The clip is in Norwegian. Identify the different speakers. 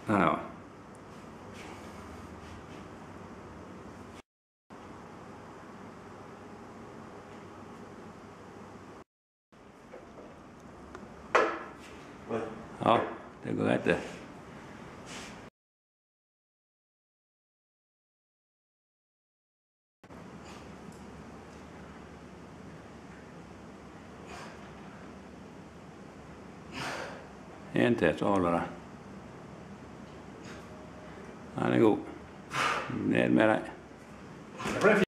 Speaker 1: Ja. Ja, det går greit det. En til, så holder det. Den er god. Ned med deg.